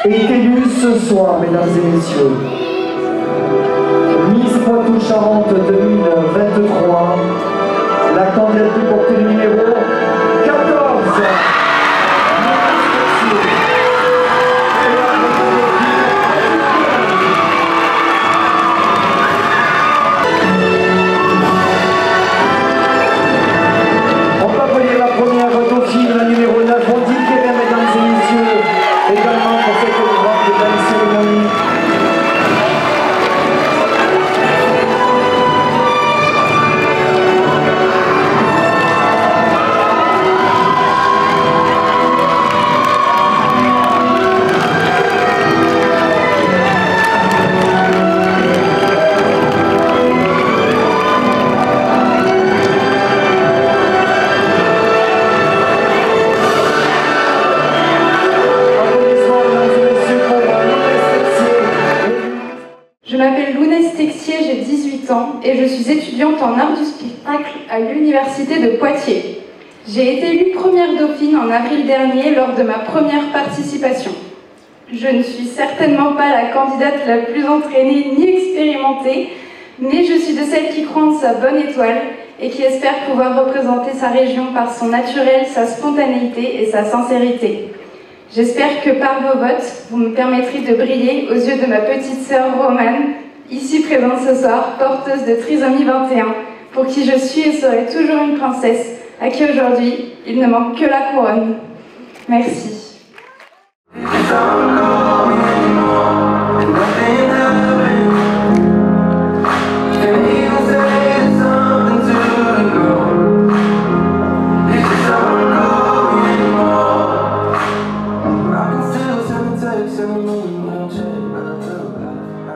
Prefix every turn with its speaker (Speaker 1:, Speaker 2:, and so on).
Speaker 1: est élue ce soir, mesdames et messieurs. Miss Poitou-Charentes 2023, la candidate qui porte le numéro 14. On peut applaudir la première dauphine, la numéro 9, on dit qu'elle est, mesdames et messieurs, également pour cette grande belle cérémonie.
Speaker 2: J'ai 18 ans et je suis étudiante en art du spectacle à l'université de Poitiers. J'ai été élue première dauphine en avril dernier lors de ma première participation. Je ne suis certainement pas la candidate la plus entraînée ni expérimentée, mais je suis de celles qui croient en sa bonne étoile et qui espère pouvoir représenter sa région par son naturel, sa spontanéité et sa sincérité. J'espère que par vos votes, vous me permettrez de briller aux yeux de ma petite sœur Romane, ici présente ce soir, porteuse de trisomie 21, pour qui je suis et serai toujours une princesse, à qui aujourd'hui, il ne manque que la couronne. Merci.